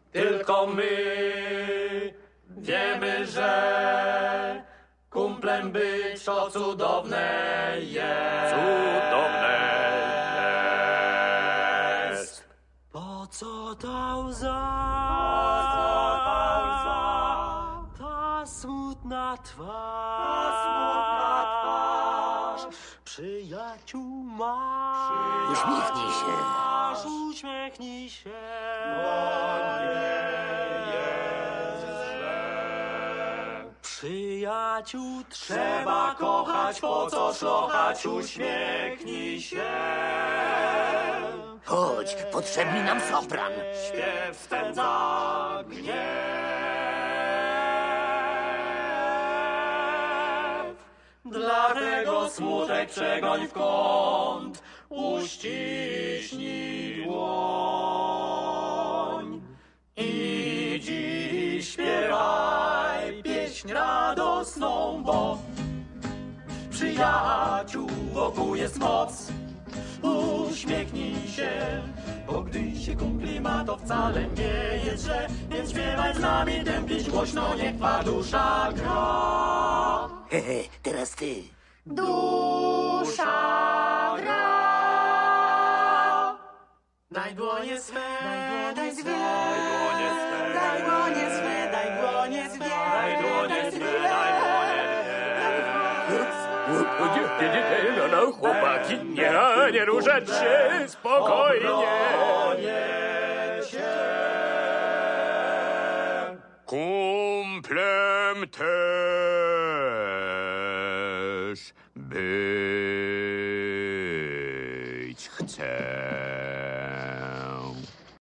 Tylko my wiemy, że kumplem być to cudowne jest. Cudowne jest. Po co ta łza? Ta smutna twarz. Przyjaciół masz. Uśmiechnij się. Uśmiechnij się. Przyjaciół trzeba kochać, po co szlochać, uśmiechnij się. Chodź, potrzebny nam sopran. Śpiew spędza gniew. Dlatego smutek przegoń w kąt, uściśnij dłoń. I dziś śpiewaj pieśń radosną, bo przyjaciół wokół jest moc. Uśmiechnij się, bo gdy się kumpli ma, to wcale nie jest źle. Więc śpiewaj z nami tę pieśń głośno, niech twa dusza gra. Hehe, teraz ty. Dusza gra. Daj dłonie swe, daj dwie. Daj dłonie swe, daj dłonie swe, daj dłonie swe. Daj dłonie swe, daj dłonie No, chłopaki, nie ruszać się, spokojnie. Kumplem też być chcę.